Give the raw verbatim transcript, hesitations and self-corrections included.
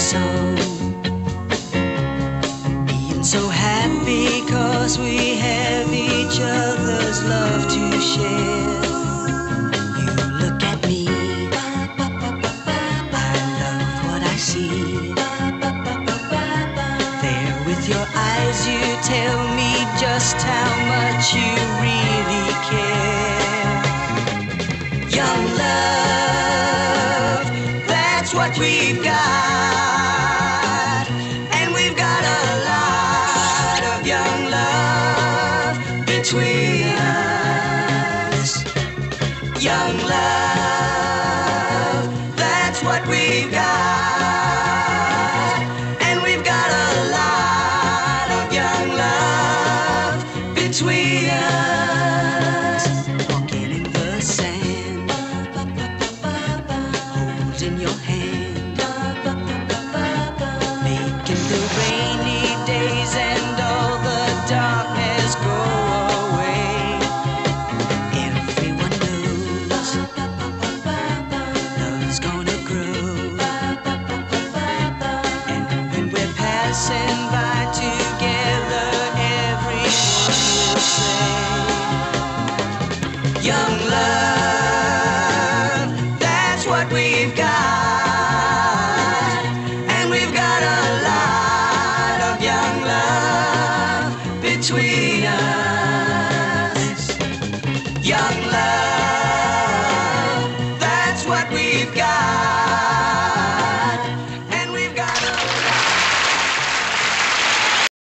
song, being so happy 'cause we have each other's love to share. You look at me, I love what I see. There with your eyes you tell me just how much you really care. Young love, that's what we've got, and we've got a lot of young love between us. Young love, that's what we've got, and we've got a lot of young love between us. Walking in the sand, holding your hand, making the rainy days and all the darkness go away. Everyone knows love's gonna grow, and when we're passing by